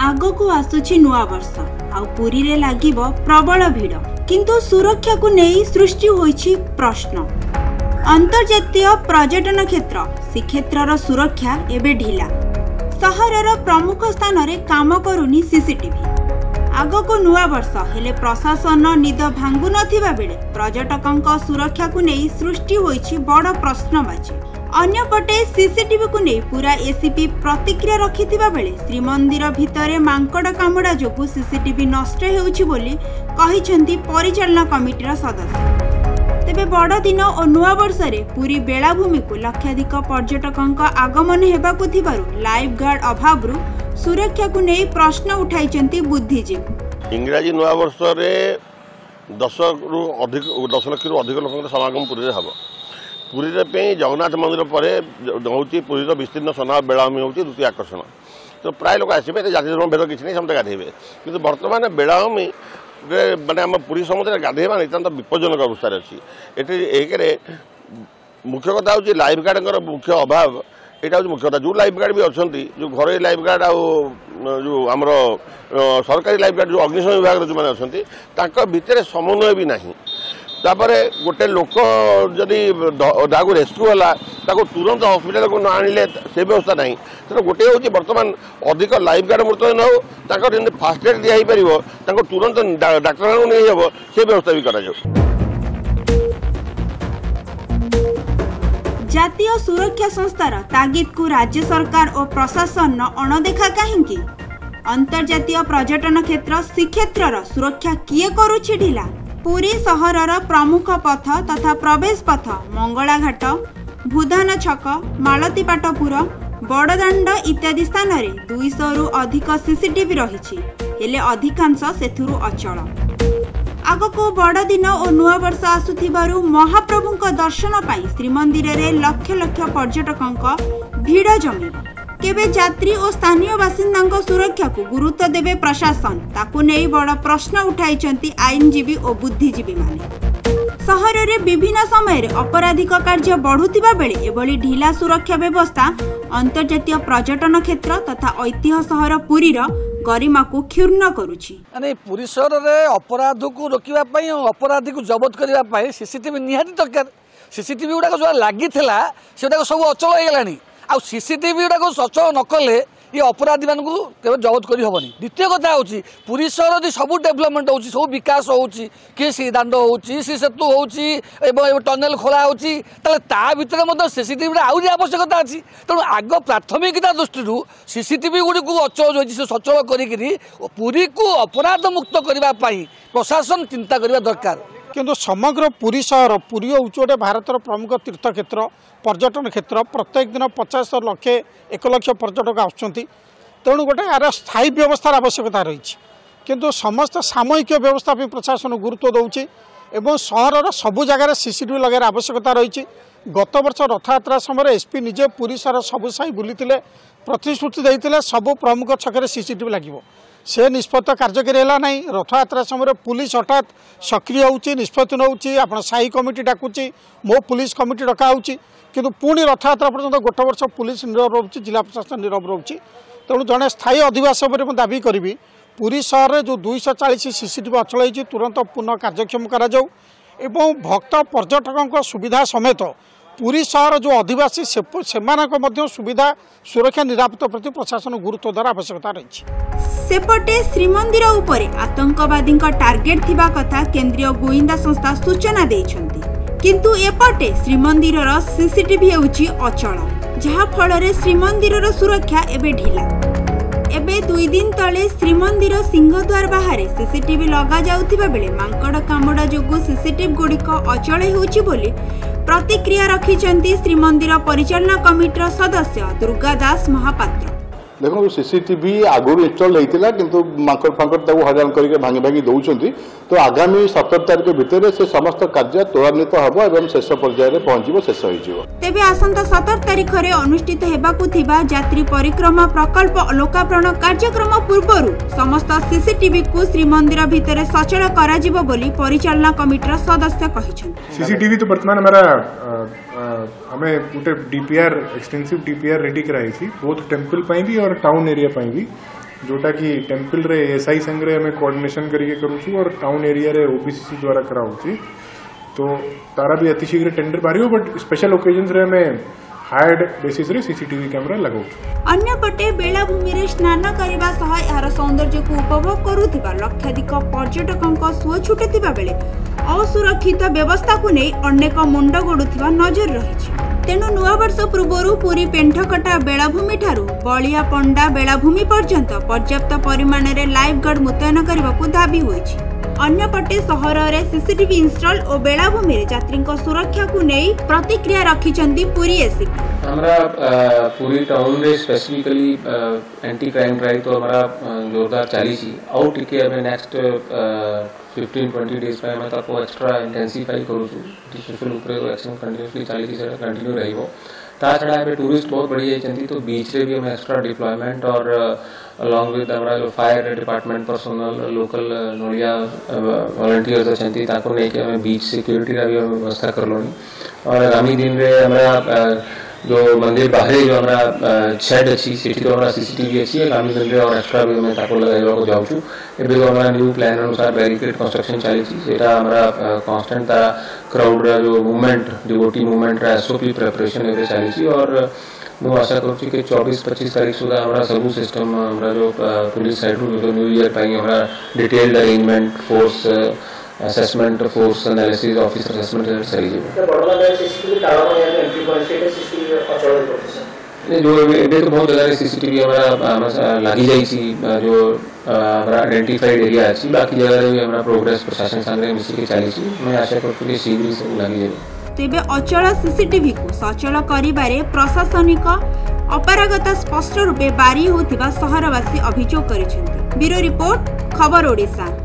आगको आसुछि नुआ वर्ष आउ पुरी रे लागिबो प्रबल भीड़ किंतु सुरक्षा को नहीं सृष्टि होइछि प्रश्न। अंतर्जातीय पर्यटन क्षेत्र श्रीक्षेत्र सुरक्षा एबे ढिला। सहरर प्रमुख स्थान रे काम करूनी सीसीटीवी। आगको नुआ वर्ष हेले प्रशासन निद भांगु नथिबा बेले पर्यटकों सुरक्षा को नहीं सृष्टि होइछि बड़ प्रश्नवाची। अन्यपटे सीसीटीवी को नहीं पूरा एसीपी प्रतिक्रिया रखिथिबा बेले श्रीमंदिर भितरे मांकड़ कामुड़ा जोगु सीसीटीवी नष्ट हेउछि बोली कहिसंती परिचालना कमिटीर सदस्य। तेबे बड़ दिन और नुआ वर्ष रे पूरी बेलाभूमि को लक्षाधिक पर्यटकों आगमन हेबाकु थिबारु लाइफ गार्ड अभावरु सुरक्षा को नहीं प्रश्न उठाइचंती बुद्धिजीवी। इंग्राजी नुआ वर्ष रे 10 लक्ष रु अधिक लोक समागम पुरी हम। पुरी जगन्नाथ मंदिर पर हूँ पुरी विस्तीर्ण सना बेलाभूमि हूँ द्वितीय आकर्षण। तो प्राय लोग आसवे जाति धर्म भेद किसी नहीं समस्त गाधे कि बर्तमान बेलाभूमि माने आम पुरी समुद्र गाधेवा नितांत विपज्जनक अवस्था अच्छी। ये मुख्य कथा हूँ लाइफ गार्ड मुख्य अभाव। यहाँ हूँ मुख्य कथा जो लाइफ गार्ड भी अच्छा जो घर लाइफ गार्ड जो आमर सरकारी लाइफ गार्ड जो अग्निशम विभाग जो मैंने अच्छा भितर समन्वय भी नहीं। तापरे गोटे लोक जदि रेस्क्यू है तुरंत हॉस्पिटल को न आनिले से व्यवस्था नहीं। तो गोटे हूँ बर्तमान अधिक लाइफ गार्ड मुतयन हो फास्ट एड दिया पार तुरंत डाक्तर को नहीं हम से व्यवस्था भी करा। जातीय सुरक्षा संस्थार तागिद को राज्य सरकार और प्रशासन अणदेखा कहीं। अंतर्जातीय पर्यटन क्षेत्र श्रीक्षेत्र सुरक्षा किए करुछि ढिला। पुरी सहरर प्रमुख पथ तथा प्रवेश पथ मंगलाघाट भूधान छक मालतीपाटपुर बड़दाण्ड इत्यादि स्थान में 200 रु अधिक सीसीटीवी रही हेले अधिकांश सेथुरु अचल। आगको बड़ दिन और नुआ वर्ष आसुथिबारु महाप्रभुंक दर्शन पाई श्रीमंदिर रे लक्ष लक्ष पर्यटकों भीड़ जमी। केबे यात्री और स्थानीय बासिंदा सुरक्षा को गुरुत्व देवे प्रशासन ताकू नहीं बड़ प्रश्न उठाइचंती आईनजीवी और बुद्धिजीवी माने। सहर रे विभिन्न समय रे अपराधिक कार्य बढ़ुतिबा बेले एभली ढिला सुरक्षा व्यवस्था अंतर्जातीय पर्यटन क्षेत्र तथा ऐतिह्य सहर पुरीर गरिमा को क्षुण्ण करुछि। पुरी सहर रे अपराध को रोकिबा पई और अपराधी को जबत करिबा पई सीसीटीवी निहाती दरकार। सीसीटीवी गुडा जो लागि थिला सेटा सब अचल हो गलानी। आ सीसीटीवी गुडा सचल न कले ये अपराधी मान को जबत करी हबनी। द्वितीय कथा होची पुरी सहर जो सब डेवलपमेंट होची सब विकास होची कि सी दांड होची सी सेतु होची एवं टनेल खोला होची ताले ता भितर मत सीसीटीवी आउरी आवश्यकता अछि। तेणु आग प्राथमिकता दृष्टि सीसीटीवी गुडी को अचल होची से सचल करी पुरी को अपराध मुक्त करबा पई प्रशासन चिंता करबा दरकार। किंतु समग्र पुरी सहर पुरी हूँ गोटे भारतर प्रमुख तीर्थ क्षेत्र पर्यटन क्षेत्र। प्रत्येक दिन 50 लक्ष 1 लक्ष पर्यटक आसुँच। तेणु गोटे यार स्थायी व्यवस्थार आवश्यकता रही। किंतु समस्त सामयिक व्यवस्था प्रशासन गुरुत्व दौर एवं सहर सबु जगार सीसीटीवी लगार आवश्यकता रही। गत वर्ष रथयात्रा समय एसपी निजे पुरी सहर सबु साई बुली प्रतिश्रुति देते सबु प्रमुख छकरे सीसीटीवी लगे से निष्पत्ति कार्यकारी है ना। रथयात्रा समय पुलिस हठात सक्रिय होची निष्पत्ति नौची आप साई कमिटी डाकुची मो पुलिस कमिटी डका होची किंतु पुणी रथयात्रा पर्यंत गोटे वर्ष पुलिस नीरव रोचे जिला प्रशासन नीरव रोचे। तेणु जड़े स्थायी अधिवास दाबी करी पुरी सहर में जो 240 सीसीटीवी अचल होती तुरंत पुनः कार्यक्षम करा जाऊ एवं भक्त पर्यटकों सुविधा समेत पुरी सहर जो अधिवासी से सुविधा सुरक्षा निरापत्ता प्रति प्रशासन गुरुत्व द्वारा आवश्यकता रही। सेपटे श्रीमंदिर उपरे आतंकवादी टार्गेट थिबा कथा केंद्रीय गोइंदा संस्था सूचना देइछंती किंतु एपटे श्रीमंदिर सीसीटीवी हेउची अचल जहा फल श्रीमंदिर सुरक्षा एबे ढिला। एबे 2 दिन तले श्रीमंदिर सिंहद्वार बाहर सीसीटीवी लगा जाउथिबा बेले मांकड़ कामुड़ा जोगु सीसीटीवी गुड़िक अचल हेउची बोली प्रतिक्रिया रखिचंती श्रीमंदिर परिचालना कमिटीर सदस्य दुर्गा दास महापात्र। देखो सीसीटीवी आगुरी इनस्टल होता किंतु मांकड़ फांकड़ हईराण करके भांगी भांगी दौरान। तो आगामी 17 तारिख भितर से समस्त कार्य त्वरान्वित हम और शेष पर्यायर पहुंचो शेष हो। तेबे आसंता 17 तारिख में अनुष्ठित हेबाकु थिबा यात्री परिक्रमा प्रकल्प लोकार्पण कार्यक्रम पूर्व समस्त सीसीटीवी को श्रीमंदिर भितर सचल करा बोली परिचालना कमिटीर सदस्य कहिछन्ति। सीसीटीवी तो वर्तमान हमारा हमें गोटे डीपीआर एक्सटेंसिव डीपीआर रेडी कराई बोथ टेम्पल भी और टाउन एरिया भी जोटा कि टेम्पल रे एसआई संगे आम कोऑर्डिनेशन करके करूँ और टाउन एरिया रे ओबीसीसी द्वारा कराऊँ तो तारा भी अति शीघ्र टेंडर बाहर बट स्पेशल ओकेजन्स रे आम हायर्ड बेसिस रे सीसीटीवी कैमरा लगाऊ। अन्यपटे बेलाभूमि रे स्नान करने सह यार सौंदर्य को उपभोग करुथिबा लक्षाधिक पर्यटकों सुओ छुटुथिबा बेले असुरक्षित व्यवस्था को नहीं अनेक मुंड गोड़ुथिबा नजर रही। तेणु नुआ वर्ष पूर्व पुरी पेंठकटा बेलाभूमि ठारू बलिया पंडा बेलाभूमि पर्यंत पर्याप्त परिमाण में लाइफ गार्ड मुतयन करने को दाबी होइछि। अन्यपटे सहर में सीसीटीवी इंस्टॉल और बेलाभूमि यात्री सुरक्षा को नहीं प्रतिक्रिया रखिछंती पुरी एसीपी। हमारा पूरी टाउन में स्पेसिफिकली एंटी क्राइम ड्राइव तो हमारा जोरदार चली आउ टिके हमें नेक्स्ट 15-20 डेज पे हमें ताको एक्स्ट्रा इंटेंसिफाई करूँ सोशल उपरे एक्शन कंटिन्यूसली चली कंटिन्यू रही ता छड़ा ए टूरिस्ट बहुत बढ़ी जाती तो बीच रे भी हमें एक्स्ट्रा डिप्लॉयमेंट और अलॉन्ग विद हमारा जो फायर डिपार्टमेंट पर्सनल लोकल नोड़िया वॉलंटियर्स अच्छी ताको नहीं कि हमें बीच सिक्योरिटी का भी व्यवस्था कर लोनी और आगामी दिन रे हमारा जो मंदिर बाहर जो हमारा शेड अच्छी सीटी तो हमारा सीसीटीवी अच्छी है आगामी दिन रे और एक्स्ट्रा भी हमें ताको लगाइबा को जाऊँ एबे तो हमारा न्यू प्लान अनुसार बैरिकेड कंस्ट्रक्शन चली सेटा हमारा कांस्टेंट तारा क्राउड रा जो मूवमेंट डिवोटी मूवमेंट रा एसओपी प्रिपरेशन एबे चली और मैं आशा करूँ कि 24-25 तारीख सुधा हमारा सबू सिस्टम हमारा जो पुलिस साइड जो न्यू ईयर पाई हमारा detailed arrangement force assessment force analysis officer assessment चली जो एबे तो बहुत जगह सीसीटीवी हमारा लगी जाइए जो हमारा आइडेंटिफाइड एरिया अच्छी बाकी जगह भी हमारा प्रोग्रेस प्रशासन संगे मिसिक चली मैं आशा करूँ कि शीघ्र सब लगी जाए। तेबे अचल सीसीटीवी को सचल करिबारे प्रशासनिक अपरागता स्पष्ट रूपे बारी होथिबा सहरवासी अभियोग करिसेंती। ब्यूरो रिपोर्ट खबर ओडिशा।